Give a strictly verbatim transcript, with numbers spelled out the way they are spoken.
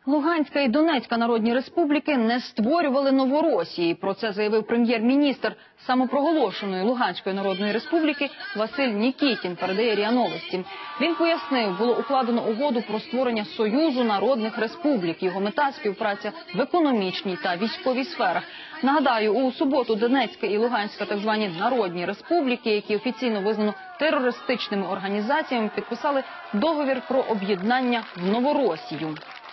Луганська і Донецька народні республіки не створювали Новоросії. Про це заявив прем'єр-міністр самопроголошеної Луганської народної республіки Василь Нікітін, передає РІА Новості. Він пояснив, було укладено угоду про створення Союзу народних республік. Його мета – співпраця в економічній та військовій сферах. Нагадаю, у суботу Донецька і Луганська так звані народні республіки, які офіційно визнано терористичними організаціями, підписали договір про об'єднання в Новоросію.